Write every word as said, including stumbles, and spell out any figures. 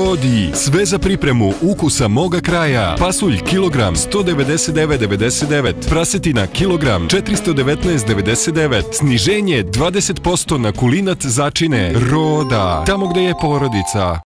Rodi, sve za pripremu ukusa moga kraja. Pasulj kilogram sto devedeset devet zarez devedeset devet, prasetina kilogram četiristo devetnaest zarez devedeset devet, sniženje dvadeset posto na kulinat začine. Roda, tamo gde je porodica.